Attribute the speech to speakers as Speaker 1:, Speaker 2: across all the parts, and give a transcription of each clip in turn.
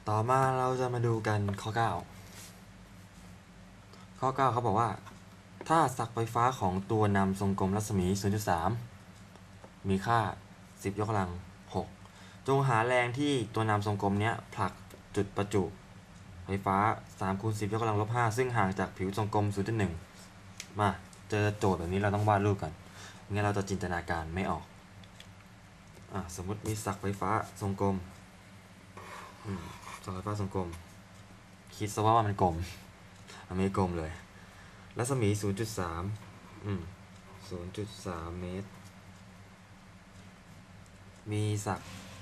Speaker 1: ต่อมาเราจะมาดูกันข้อ9เขาบอกว่าถ้าศักไฟฟ้าของตัวนำทรงกลมรัศมี 0.3 มีค่า 10 ยกกำลัง 6 จงหาแรงที่ตัวนำทรงกลมเนี้ยผลักจุดประจุไฟฟ้า3คูณ10 ยกกำลัง -5 ซึ่งห่างจากผิวทรงกลม 0.1 มาเจอโจทย์แบบนี้เราต้องวาดรูปกันงั้นเราจะจินตนาการไม่ออกสมมติมีศักไฟฟ้าทรงกลมศักไฟฟ้าทรงกลมคิดซะว่ามันกลมมันไม่กลมเลยรัศมี 0.3 0.3 เมตรมีศัก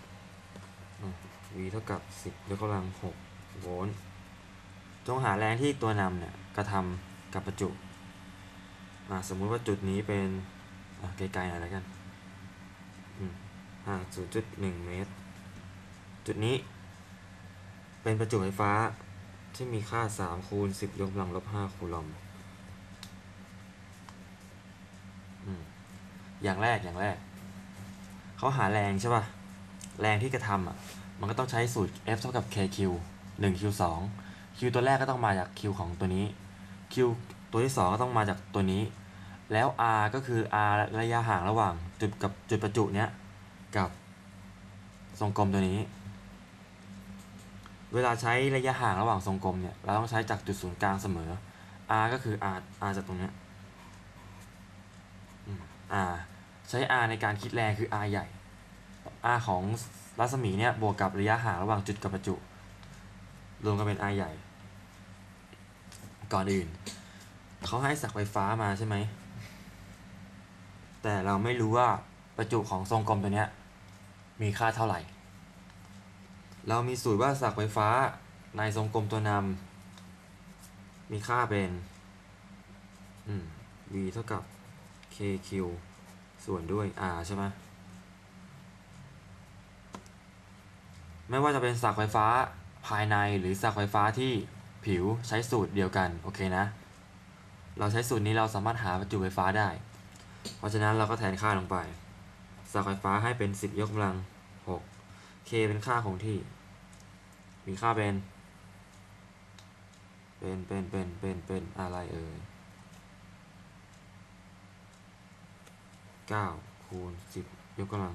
Speaker 1: V เท่ากับ 10 ยกกำลัง 6 โวลต์จงหาแรงที่ตัวนำเนี่ยกระทำกับประจุสมมุติว่าจุดนี้เป็นไกลๆหน่อยแล้วกัน0.1 เมตรจุดนี้เป็นประจุไฟฟ้าที่มีค่า3คูณ10 ยกกำลัง -5 คูลอมอย่างแรกเขาหาแรงใช่ป่ะแรงที่กระทำมันก็ต้องใช้สูตร F เท่ากับ KQ 1 Q 2 Q ตัวแรกก็ต้องมาจาก Q ของตัวนี้ Q ตัวที่2ก็ต้องมาจากตัวนี้แล้ว R ก็คือ R ระยะห่างระหว่างจุดกับจุดประจุเนี้ยกับทรงกลมตัวนี้เวลาใช้ระยะห่างระหว่างทรงกลมเนี่ยเราต้องใช้จากจุดศูนย์กลางเสมอ R ก็คือ R จากตรงนี้R ใช้ R ในการคิดแรงคือ R ใหญ่ R ของรัศมีเนี่ยบวกกับระยะห่างระหว่างจุดกับประจุรวมกันเป็น R ใหญ่ก่อนอื่นเขาให้ศักไฟฟ้ามาใช่ไหมแต่เราไม่รู้ว่าประจุของทรงกลมตัวเนี้ยมีค่าเท่าไหร่เรามีสูตรว่าศักไฟฟ้าในทรงกลมตัวนำมีค่าเป็นV เท่ากับ KQ ส่วนด้วย R ใช่ไหมไม่ว่าจะเป็นศักไฟฟ้าภายในหรือศักไฟฟ้าที่ผิวใช้สูตรเดียวกันโอเคนะเราใช้สูตรนี้เราสามารถหาประจุไฟฟ้าได้เพราะฉะนั้นเราก็แทนค่าลงไปศักไฟฟ้าให้เป็น10 ยกกำลัง 6 K เป็นค่าคงที่มีค่าเป็นอะไร9คูณ10 ยกกำลัง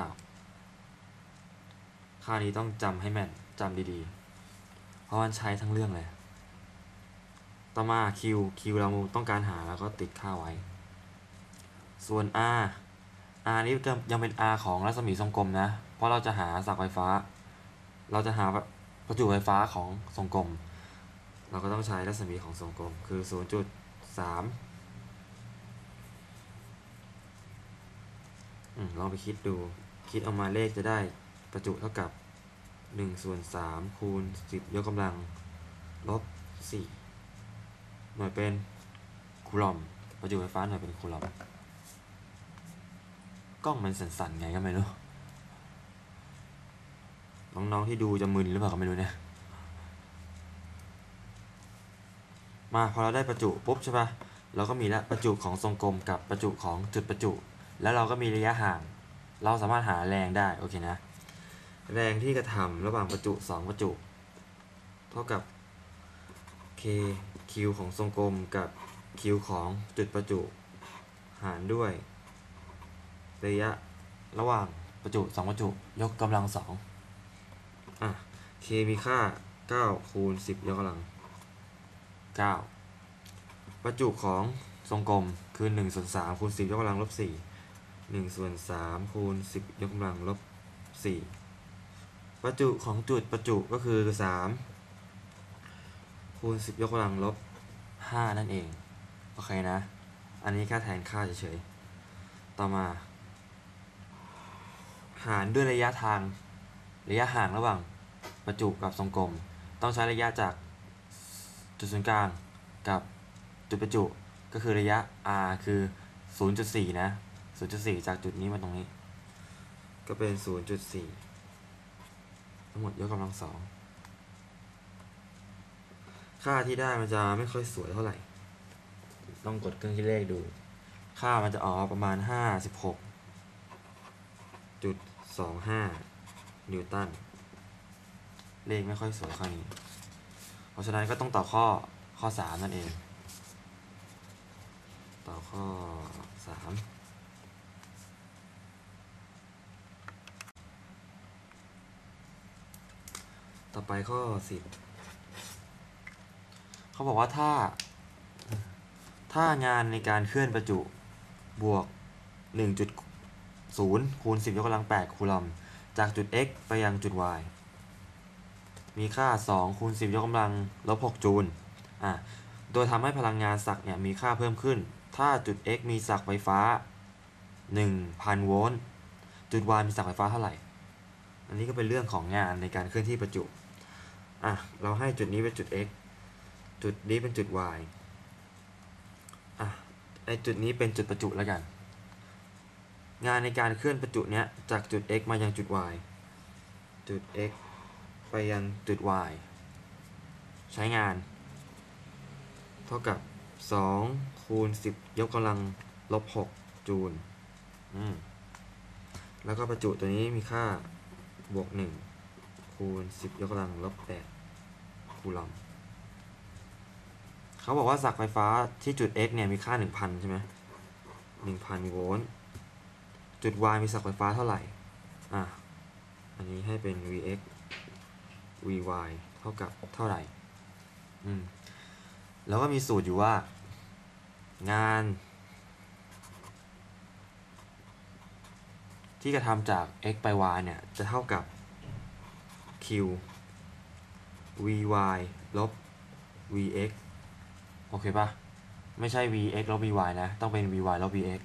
Speaker 1: 9ค่านี้ต้องจำให้แม่นจำดีๆเพราะมันใช้ทั้งเรื่องเลยต่อมา Q เราต้องการหาแล้วก็ติดค่าไว้ส่วน R นี้ยังเป็น R ของรัศมีทรงกลมนะเพราะเราจะหาศักไฟฟ้าเราจะหาประจุไฟฟ้าของทรงกลมเราก็ต้องใช้รัศมีของทรงกลมคือ 0.3 ลองไปคิดดูคิดออกมาเลขจะได้ประจุเท่ากับ1/3คูณ10 ยกกำลัง -4 หน่วยเป็นคูลอมประจุไฟฟ้าหน่วยเป็นคูลอมกล้องมันสั่นๆไงก็ไม่รู้น้องๆที่ดูจะมึนหรือเปล่าก็ไม่รู้เนี่ยมาพอเราได้ประจุปุ๊บใช่ปะเราก็มีแล้วประจุของทรงกลมกับประจุของจุดประจุแล้วเราก็มีระยะห่างเราสามารถหาแรงได้โอเคนะแรงที่กระทำระหว่างประจุ2ประจุเท่ากับ K Q ของทรงกลมกับ Q ของจุดประจุหารด้วยระยะระหว่างประจุ2ประจุยกกำลัง2K มีค่า9คูณ10 ยกกำลัง 9ประจุของทรงกลมคือ1/3คูณ10 ยกกำลัง -4 1/3คูณ10 ยกกำลัง -4ประจุของจุดประจุก็คือ3คูณ10 ยกกำลัง -5นั่นเองโอเคนะอันนี้แค่แทนค่าเฉยๆต่อมาหารด้วยระยะห่างระหว่างประจุกับทรงกลมต้องใช้ระยะจากจุดศูนย์กลางกับจุดประจุก็คือระยะ r คือ 0.4 นะ 0.4 จากจุดนี้มาตรงนี้ก็เป็น 0.4 ทั้งหมดยกกำลัง2ค่าที่ได้มันจะไม่ค่อยสวยเท่าไหร่ต้องกดเครื่องคิดเลขดูค่ามันจะออกประมาณ 56.25 นิวตันเลขไม่ค่อยสวยข้อนี้เพราะฉะนั้นก็ต้องต่อข้อ3นั่นเองต่อข้อ3ต่อไปข้อ10เขาบอกว่าถ้างานในการเคลื่อนประจุบวก 1.0 คูณ 10 ยกกำลัง 8 คูลอมจากจุด x ไปยังจุด y มีค่า 2 คูณ 10 ยกกำลัง -6 จูลโดยทำให้พลังงานศักย์เนี่ยมีค่าเพิ่มขึ้นถ้าจุด x มีศักย์ไฟฟ้า 1,000 โวลต์จุด y มีศักย์ไฟฟ้าเท่าไหร่อันนี้ก็เป็นเรื่องของงานในการเคลื่อนที่ประจุเราให้จุดนี้เป็นจุด x จุดนี้เป็นจุด y ไอจุดนี้เป็นจุดประจุแล้วกันงานในการเคลื่อนประจุเนี้ยจากจุด x มายังจุด y จุด x ไปยังจุด y ใช้งานเท่ากับ2คูณ 10 ยกกำลัง -6 จูลแล้วก็ประจุตัวนี้มีค่าบวก 1 คูณ 10 ยกกำลัง -8 คูลอมเขาบอกว่าศักย์ไฟฟ้าที่จุด x เนี่ยมีค่า 1,000 ใช่ไหม 1,000 โวลต์จุด y มีศักย์ไฟฟ้าเท่าไหร่อันนี้ให้เป็น vx vy เท่ากับเท่าไหร่แล้วก็มีสูตรอยู่ว่างานที่กระทำจาก x ไป y เนี่ยจะเท่ากับ q vy ลบ vx โอเคปะไม่ใช่ vx ลบ vy นะต้องเป็น vy ลบ vx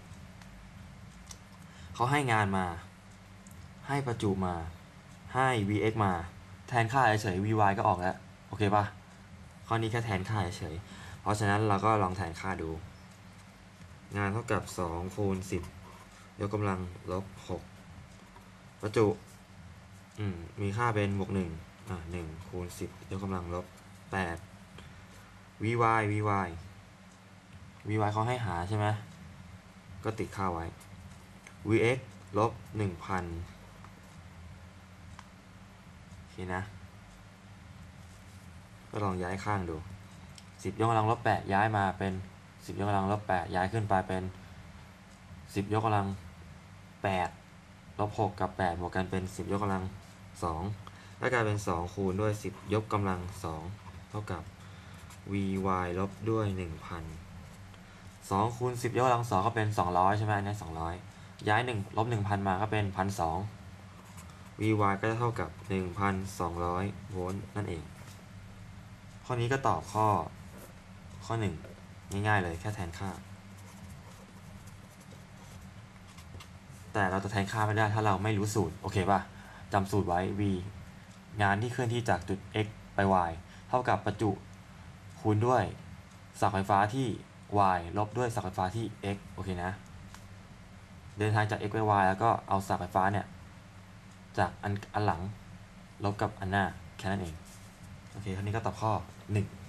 Speaker 1: เขาให้งานมาให้ประจุมาให้ vx มาแทนค่าเฉย vy ก็ออกแล้วโอเคปะข้อนี้แค่แทนค่าเฉยเพราะฉะนั้นเราก็ลองแทนค่าดูงานเท่ากับ2คูณ 10 ยกกำลัง -6 ประจุมีค่าเป็นบวก 1 คูณ 10 ยกกำลัง -8 vy เขาให้หาใช่ไหมก็ติดค่าไว้ vx ลบ 1,000 โอเคนะก็ลองย้ายข้างดู 10 ยกกำลัง -8 ย้ายมาเป็น 10 ยกกำลัง -8 ย้ายขึ้นไปเป็น 10 ยกกำลัง 8 -6 กับ 8 บวกกันเป็น 10 ยกกำลัง 2แล้วกลายเป็น 2 คูณด้วย 10 ยกกำลัง 2 เท่ากับ vy ลบด้วย 1,000 2 คูณ 10 ยกกำลัง 2 ก็เป็น 200 ใช่ไหมอันนี้200 ย้าย 1 ลบ 1,000 มาก็เป็น 1,200 vy ก็จะเท่ากับ 1,200 โวลต์นั่นเองข้อนี้ก็ตอบข้อ 1ง่ายๆเลยแค่แทนค่าแต่เราจะแทนค่าไม่ได้ถ้าเราไม่รู้สูตรโอเคป่ะจำสูตรไว้ v งานที่เคลื่อนที่จากจุด x ไป y เท่ากับประจุคูณด้วยศักย์ไฟฟ้าที่ y ลบด้วยศักย์ไฟฟ้าที่ x โอเคนะเดินทางจาก x ไป y แล้วก็เอาศักย์ไฟฟ้าเนี่ยจากอันหลังลบกับอันหน้าแค่นั้นเองโอเคข้อนี้ก็ตอบข้อ 1